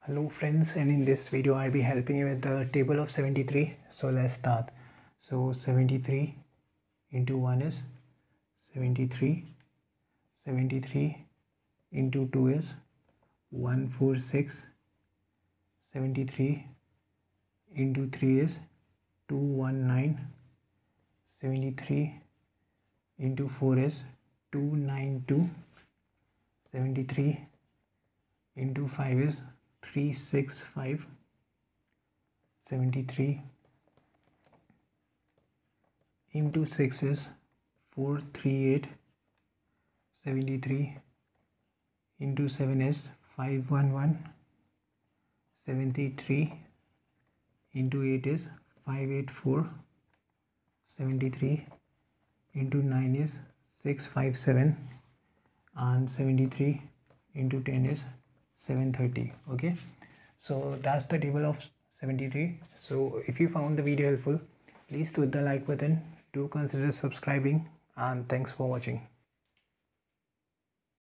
Hello friends, and in this video I'll be helping you with the table of 73. So let's start. So 73 into 1 is 73. 73 into 2 is 146. 73 into 3 is 219. 73 into 4 is 292. 73 into 5 is 365. 73 into 6 is 438. 73 into 7 is 511. 73 into 8 is 584. 73 into 9 is 657, and 73 into 10 is 730. Okay, so that's the table of 73. So if you found the video helpful, please hit the like button, do consider subscribing, and thanks for watching.